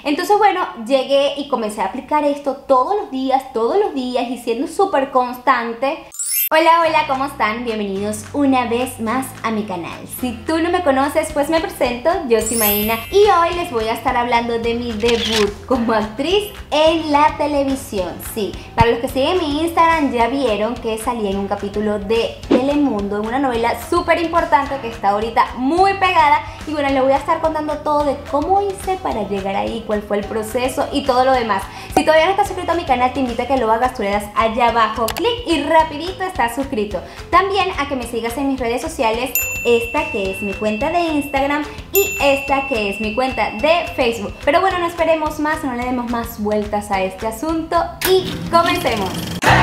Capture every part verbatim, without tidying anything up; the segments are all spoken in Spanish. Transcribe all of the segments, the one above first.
Entonces bueno, llegué y comencé a aplicar esto todos los días, todos los días y siendo súper constante. Hola, hola, ¿cómo están? Bienvenidos una vez más a mi canal. Si tú no me conoces, pues me presento, yo soy Maína y hoy les voy a estar hablando de mi debut como actriz en la televisión. Sí, para los que siguen mi Instagram ya vieron que salí en un capítulo de Telemundo, en una novela súper importante que está ahorita muy pegada. Y bueno, les voy a estar contando todo de cómo hice para llegar ahí, cuál fue el proceso y todo lo demás. Si todavía no estás suscrito a mi canal, te invito a que lo hagas, tú le das allá abajo, clic y rapidito estás suscrito. También a que me sigas en mis redes sociales, esta que es mi cuenta de Instagram y esta que es mi cuenta de Facebook. Pero bueno, no esperemos más, no le demos más vueltas a este asunto y comencemos.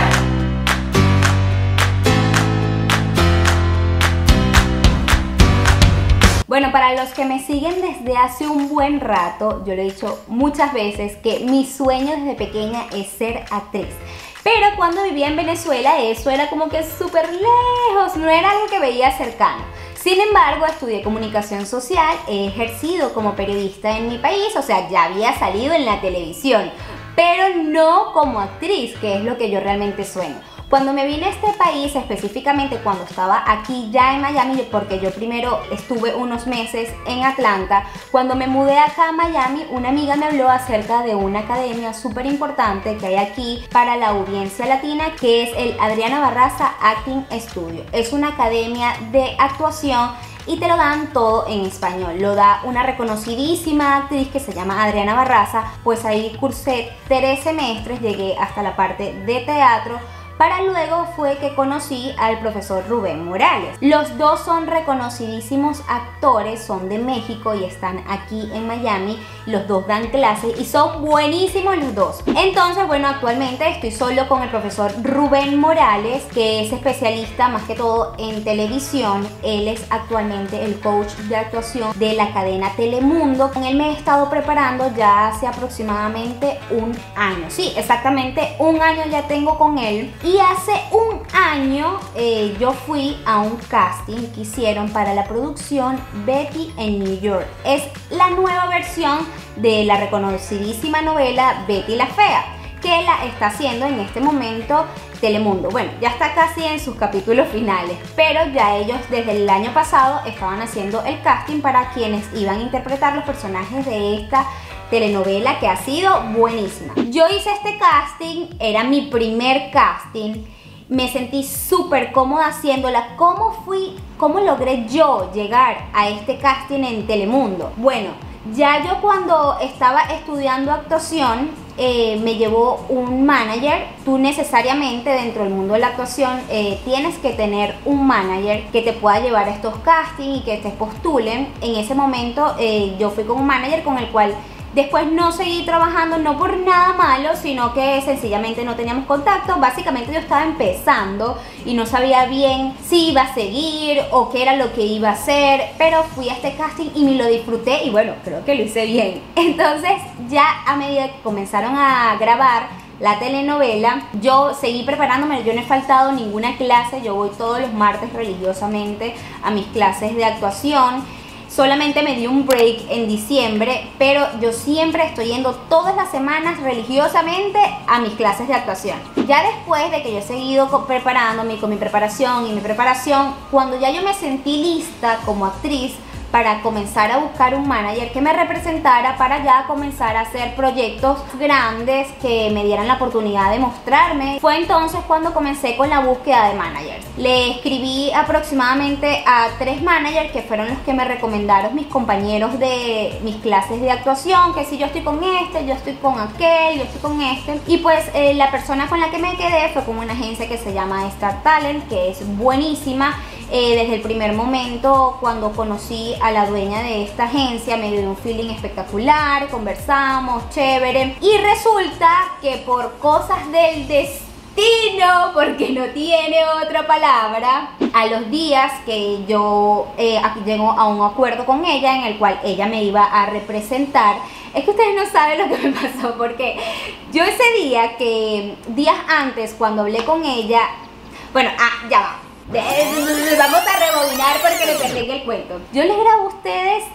Bueno, para los que me siguen desde hace un buen rato, yo lo he dicho muchas veces que mi sueño desde pequeña es ser actriz. Pero cuando vivía en Venezuela eso era como que súper lejos, no era algo que veía cercano. Sin embargo, estudié comunicación social, he ejercido como periodista en mi país, o sea, ya había salido en la televisión, pero no como actriz, que es lo que yo realmente sueño. Cuando me vine a este país, específicamente cuando estaba aquí ya en Miami, porque yo primero estuve unos meses en Atlanta, cuando me mudé acá a Miami, una amiga me habló acerca de una academia súper importante que hay aquí para la audiencia latina, que es el Adriana Barraza Acting Studio. Es una academia de actuación y te lo dan todo en español. Lo da una reconocidísima actriz que se llama Adriana Barraza. Pues ahí cursé tres semestres, llegué hasta la parte de teatro, para luego fue que conocí al profesor Rubén Morales. Los dos son reconocidísimos actores, son de México y están aquí en Miami. Los dos dan clases y son buenísimos los dos. Entonces, bueno, actualmente estoy solo con el profesor Rubén Morales, que es especialista más que todo en televisión. Él es actualmente el coach de actuación de la cadena Telemundo. Con él me he estado preparando ya hace aproximadamente un año. Sí, exactamente un año ya tengo con él. Y hace un año eh, yo fui a un casting que hicieron para la producción Betty en New York. Es la nueva versión de la reconocidísima novela Betty la Fea, que la está haciendo en este momento Telemundo. Bueno, ya está casi en sus capítulos finales, pero ya ellos desde el año pasado estaban haciendo el casting para quienes iban a interpretar los personajes de esta telenovela, que ha sido buenísima. Yo hice este casting, era mi primer casting, me sentí súper cómoda haciéndola. ¿Cómo fui, cómo logré yo llegar a este casting en Telemundo? Bueno, ya yo cuando estaba estudiando actuación eh, me llevó un manager. Tú necesariamente dentro del mundo de la actuación eh, tienes que tener un manager que te pueda llevar a estos castings y que te postulen. En ese momento eh, yo fui con un manager con el cual después no seguí trabajando, no por nada malo, sino que sencillamente no teníamos contacto. Básicamente yo estaba empezando y no sabía bien si iba a seguir o qué era lo que iba a hacer, pero fui a este casting y me lo disfruté y bueno, creo que lo hice bien. Entonces ya a medida que comenzaron a grabar la telenovela, yo seguí preparándome. Yo no he faltado ninguna clase, yo voy todos los martes religiosamente a mis clases de actuación. Solamente me di un break en diciembre, pero yo siempre estoy yendo todas las semanas religiosamente a mis clases de actuación. Ya después de que yo he seguido preparándome con mi preparación y mi preparación, cuando ya yo me sentí lista como actriz para comenzar a buscar un manager que me representara, para ya comenzar a hacer proyectos grandes que me dieran la oportunidad de mostrarme, fue entonces cuando comencé con la búsqueda de managers. Le escribí aproximadamente a tres managers que fueron los que me recomendaron mis compañeros de mis clases de actuación, que si yo estoy con este, yo estoy con aquel, yo estoy con este. Y pues eh, la persona con la que me quedé fue con una agencia que se llama Star Talent, que es buenísima. Eh, desde el primer momento, cuando conocí a la dueña de esta agencia, me dio un feeling espectacular, conversamos, chévere. Y resulta que por cosas del destino, porque no tiene otra palabra, a los días que yo eh, llego a un acuerdo con ella en el cual ella me iba a representar, es que ustedes no saben lo que me pasó, porque yo ese día, que días antes cuando hablé con ella, bueno, ah, ya va. Vamos a rebobinar porque le perdí el cuento. Yo les grabo a ustedes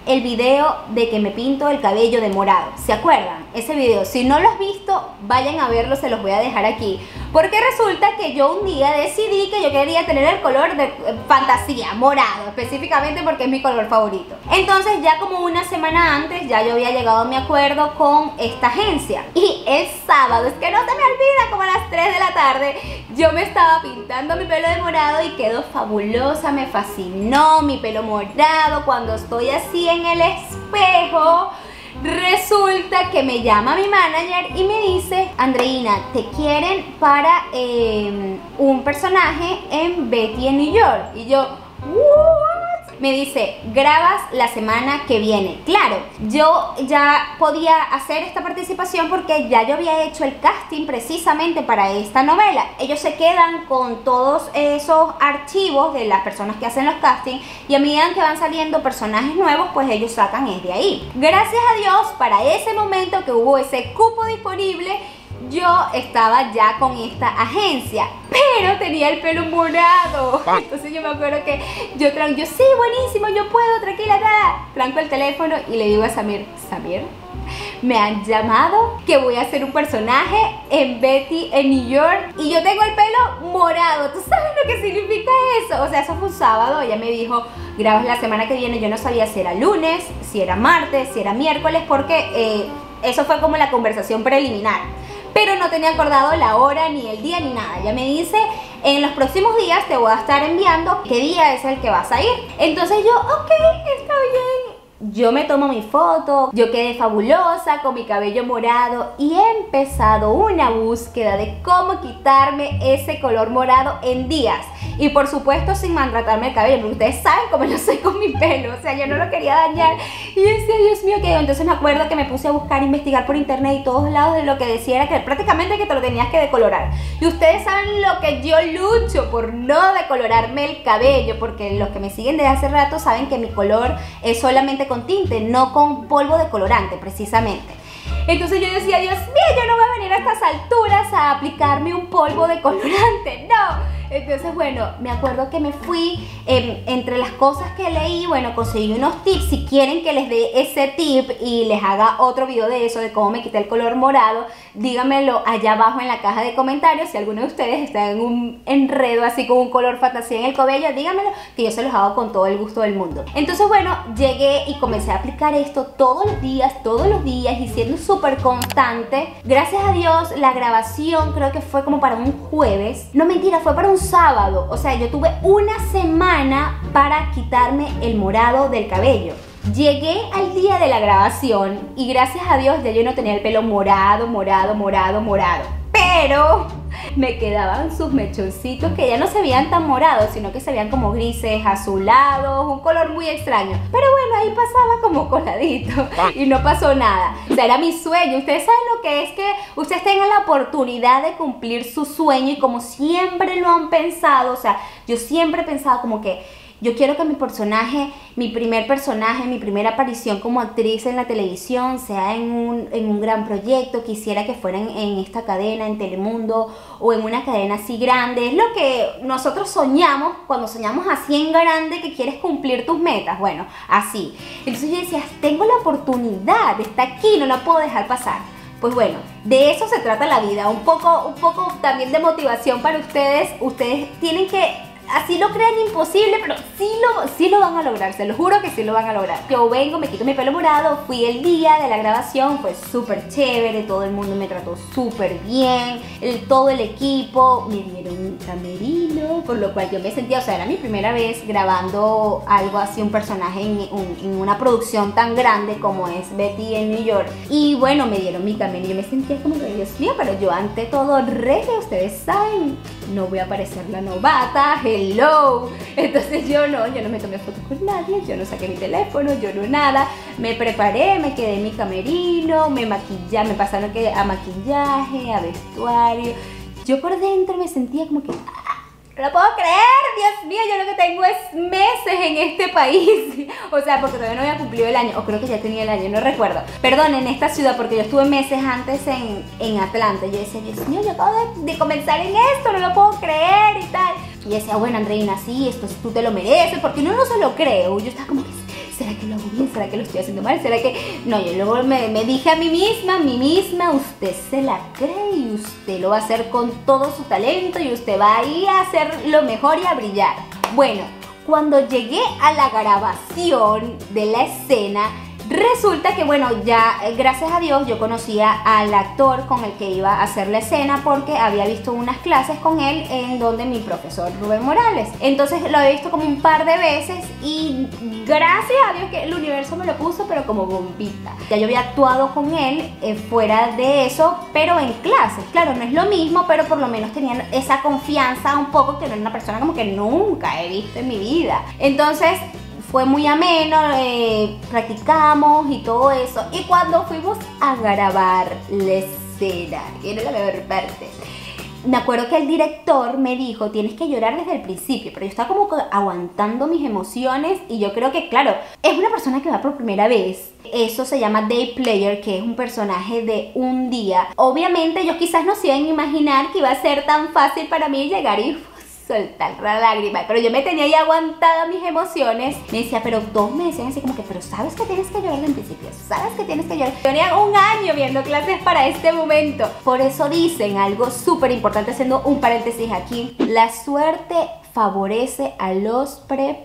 el video de que me pinto el cabello de morado. ¿Se acuerdan? Ese video, si no lo has visto, vayan a verlo, se los voy a dejar aquí. Porque resulta que yo un día decidí que yo quería tener el color de eh, fantasía, morado, específicamente porque es mi color favorito. Entonces ya como una semana antes, ya yo había llegado a mi acuerdo con esta agencia. Y el sábado, es que no se me olvida, como a las tres de la tarde, yo me estaba pintando mi pelo de morado y quedó fabulosa, me fascinó mi pelo morado. Cuando estoy así en el espejo, resulta que me llama mi manager y me dice: Andreina, te quieren para eh, un personaje en Betty en New York. Y yo, ¿what? Me dice, grabas la semana que viene. Claro, yo ya podía hacer esta participación porque ya yo había hecho el casting precisamente para esta novela. Ellos se quedan con todos esos archivos de las personas que hacen los castings y a medida que van saliendo personajes nuevos, pues ellos sacan es de ahí. Gracias a Dios, para ese momento que hubo ese cupo disponible, yo estaba ya con esta agencia, pero tenía el pelo morado. Entonces yo me acuerdo que yo, yo sí, buenísimo, yo puedo, tranquila, nada. Tranco el teléfono y le digo a Samir, Samir, me han llamado que voy a hacer un personaje en Betty en New York y yo tengo el pelo morado. ¿Tú sabes lo que significa eso? O sea, eso fue un sábado. Ella me dijo, grabas la semana que viene. Yo no sabía si era lunes, si era martes, si era miércoles, porque eh, eso fue como la conversación preliminar. Pero no tenía acordado la hora, ni el día, ni nada. Ella me dice, en los próximos días te voy a estar enviando qué día es el que vas a ir. Entonces yo, ok, está bien. Yo me tomo mi foto, yo quedé fabulosa con mi cabello morado y he empezado una búsqueda de cómo quitarme ese color morado en días. Y por supuesto sin maltratarme el cabello, porque ustedes saben cómo yo soy con mi pelo, o sea, yo no lo quería dañar. Y yo decía, Dios mío, ¿qué? Entonces me acuerdo que me puse a buscar, investigar por internet y todos lados de lo que decía era que prácticamente que te lo tenías que decolorar. Y ustedes saben lo que yo lucho por no decolorarme el cabello, porque los que me siguen desde hace rato saben que mi color es solamente con tinte, no con polvo de colorante precisamente. Entonces yo decía, Dios mío, yo no voy a venir a estas alturas a aplicarme un polvo de colorante, no. Entonces, bueno, me acuerdo que me fui, eh, entre las cosas que leí, bueno, conseguí unos tips. Si quieren que les dé ese tip y les haga otro video de eso, de cómo me quité el color morado, díganmelo allá abajo en la caja de comentarios. Si alguno de ustedes está en un enredo así con un color fantasía en el cabello, díganmelo, que yo se los hago con todo el gusto del mundo. Entonces, bueno, llegué y comencé a aplicar esto todos los días, todos los días, y siendo súper constante. Gracias a Dios, la grabación creo que fue como para un jueves. No, mentira, fue para un sábado. O sea, yo tuve una semana para quitarme el morado del cabello. Llegué al día de la grabación y gracias a Dios ya yo no tenía el pelo morado, morado, morado, morado. Pero me quedaban sus mechoncitos que ya no se veían tan morados, sino que se veían como grises, azulados, un color muy extraño. Pero bueno, ahí pasaba como coladito y no pasó nada. O sea, era mi sueño. Ustedes saben lo que es que ustedes tengan la oportunidad de cumplir su sueño y como siempre lo han pensado. O sea, yo siempre he pensado como que yo quiero que mi personaje, mi primer personaje, mi primera aparición como actriz en la televisión sea en un, en un gran proyecto. Quisiera que fuera en, en esta cadena, en Telemundo o en una cadena así grande. Es lo que nosotros soñamos cuando soñamos así en grande, que quieres cumplir tus metas. Bueno, así. Entonces yo decía, tengo la oportunidad, está aquí, no la puedo dejar pasar. Pues bueno, de eso se trata la vida. Un poco, un poco también de motivación para ustedes. Ustedes tienen que... así lo crean imposible, pero sí lo, sí lo van a lograr, se lo juro que sí lo van a lograr. Yo vengo, me quito mi pelo morado, fui el día de la grabación, fue súper chévere, todo el mundo me trató súper bien, el, todo el equipo, me dieron un camerino, por lo cual yo me sentía, o sea, era mi primera vez grabando algo así, un personaje en, un, en una producción tan grande como es Betty en New York. Y bueno, me dieron mi camerino, yo me sentía como que, Dios mío, pero yo ante todo reto, ustedes saben, no voy a parecer la novata, hello. Entonces yo no, yo no me tomé fotos con nadie, yo no saqué mi teléfono, yo no nada. Me preparé, me quedé en mi camerino, me maquillé, me pasaron que a maquillaje, a vestuario. Yo por dentro me sentía como que... no lo puedo creer, Dios mío, yo lo que tengo es meses en este país. O sea, porque todavía no había cumplido el año, o creo que ya tenía el año, no recuerdo. Perdón, en esta ciudad, porque yo estuve meses antes en, en Atlanta. Yo decía, Dios mío, yo acabo de, de comenzar en esto, no lo puedo creer y tal. Y decía, bueno, Andreina, sí, esto tú te lo mereces, porque uno no se lo cree. Yo estaba como que, ¿será que lo hago bien? ¿Será que lo estoy haciendo mal? ¿Será que...? No, yo luego me, me dije a mí misma, a mí misma, usted se la cree y usted lo va a hacer con todo su talento y usted va a ir a hacer lo mejor y a brillar. Bueno, cuando llegué a la grabación de la escena, resulta que, bueno, ya gracias a Dios yo conocía al actor con el que iba a hacer la escena porque había visto unas clases con él en donde mi profesor Rubén Morales. Entonces lo había visto como un par de veces y gracias a Dios que el universo me lo puso, pero como bombita. Ya yo había actuado con él eh, fuera de eso, pero en clases. Claro, no es lo mismo, pero por lo menos tenían esa confianza un poco, que no era una persona como que nunca he visto en mi vida. Entonces fue muy ameno, eh, practicamos y todo eso. Y cuando fuimos a grabar la escena, que era la mejor parte, me acuerdo que el director me dijo, tienes que llorar desde el principio, pero yo estaba como aguantando mis emociones y yo creo que, claro, es una persona que va por primera vez. Eso se llama Day Player, que es un personaje de un día. Obviamente ellos quizás no se iban a imaginar que iba a ser tan fácil para mí llegar y soltar la lágrima, pero yo me tenía ahí aguantada mis emociones. Me decía, pero todos me decían así como que, pero sabes que tienes que llorar en principio, sabes que tienes que llorar. Yo tenía un año viendo clases para este momento. Por eso dicen algo súper importante, haciendo un paréntesis aquí: la suerte favorece a los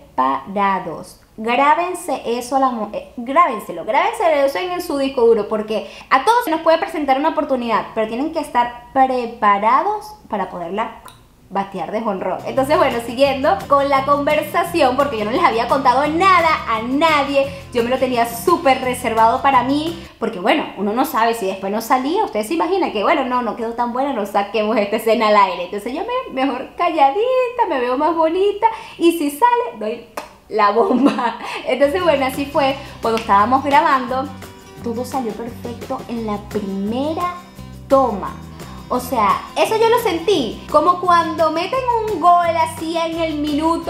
preparados. Grábense eso, a la, eh, grábenselo, grábenselo eso en, en su disco duro, porque a todos se nos puede presentar una oportunidad, pero tienen que estar preparados para poderla batear de jonrón. Entonces, bueno, siguiendo con la conversación, porque yo no les había contado nada a nadie, yo me lo tenía súper reservado para mí, porque bueno, uno no sabe si después no salía. Ustedes se imaginan que, bueno, no, no quedó tan buena, no saquemos esta escena al aire. Entonces yo me, mejor calladita, me veo más bonita, y si sale, doy la bomba. Entonces, bueno, así fue. Cuando estábamos grabando, todo salió perfecto en la primera toma. O sea, eso yo lo sentí como cuando meten un gol así en el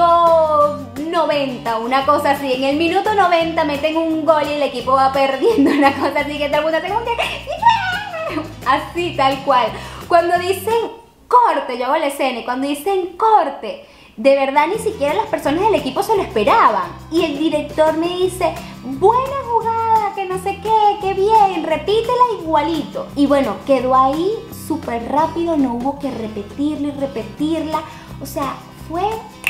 minuto noventa, una cosa así. En el minuto noventa meten un gol y el equipo va perdiendo, una cosa así, que todo el mundo hace como que ¡yeah! Así, tal cual. Cuando dicen corte, yo hago la escena, y cuando dicen corte, de verdad ni siquiera las personas del equipo se lo esperaban. Y el director me dice, buena jugada, que no sé qué, qué bien, repítela igualito. Y bueno, quedó ahí súper rápido, no hubo que repetirla y repetirla. O sea, fue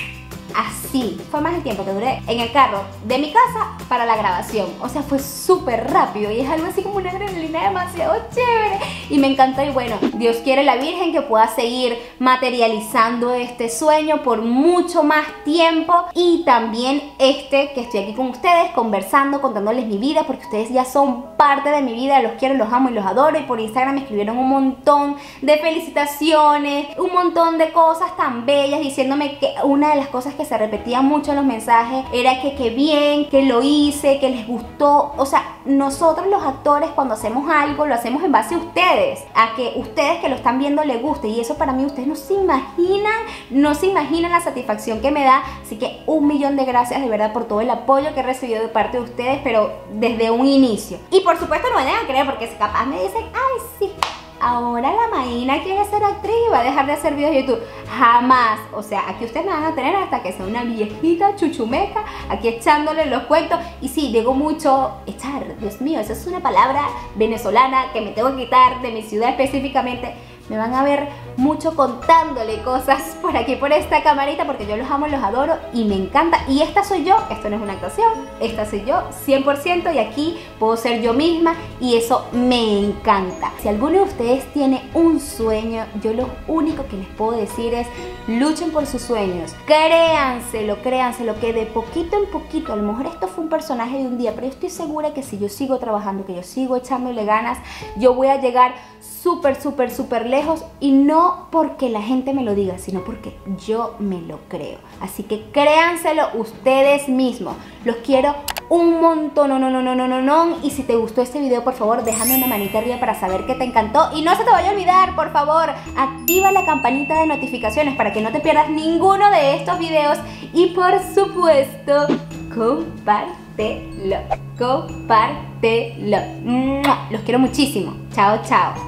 así. Fue más el tiempo que duré en el carro de mi casa para la grabación. O sea, fue súper rápido y es algo así como una adrenalina demasiado chévere. Y me encantó. Y bueno, Dios quiere, la Virgen, que pueda seguir materializando este sueño por mucho más tiempo. Y también este, que estoy aquí con ustedes conversando, contándoles mi vida, porque ustedes ya son parte de mi vida. Los quiero, los amo y los adoro. Y por Instagram me escribieron un montón de felicitaciones, un montón de cosas tan bellas, diciéndome que una de las cosas que se repetía mucho en los mensajes era que qué bien, que lo hice, que les gustó. O sea, nosotros los actores, cuando hacemos algo, lo hacemos en base a ustedes, a que ustedes que lo están viendo les guste, y eso para mí ustedes no se imaginan, no se imaginan la satisfacción que me da. Así que un millón de gracias de verdad por todo el apoyo que he recibido de parte de ustedes, pero desde un inicio. Y por supuesto no vayan a creer, porque capaz me dicen, ay sí, ahora la Maína quiere ser actriz y va a dejar de hacer videos de YouTube. Jamás. O sea, aquí ustedes me van a tener hasta que sea una viejita chuchumeca, aquí echándole los cuentos. Y sí, digo mucho echar, Dios mío, esa es una palabra venezolana que me tengo que quitar de mi ciudad específicamente. Me van a ver mucho contándole cosas por aquí, por esta camarita, porque yo los amo, los adoro y me encanta. Y esta soy yo, esto no es una actuación, esta soy yo cien por ciento, y aquí puedo ser yo misma y eso me encanta. Si alguno de ustedes tiene un sueño, yo lo único que les puedo decir es luchen por sus sueños, créanselo, créanselo, que de poquito en poquito, a lo mejor esto fue un personaje de un día, pero yo estoy segura que si yo sigo trabajando, que yo sigo echándole ganas, yo voy a llegar súper, súper, súper lejos, y no porque la gente me lo diga, sino porque yo me lo creo. Así que créanselo ustedes mismos. Los quiero un montón, no, no, no, no, no, no, no. Y si te gustó este video, por favor, déjame una manita arriba para saber que te encantó. Y no se te vaya a olvidar, por favor, activa la campanita de notificaciones para que no te pierdas ninguno de estos videos. Y por supuesto, compártelo, compártelo. Los quiero muchísimo. Chao, chao.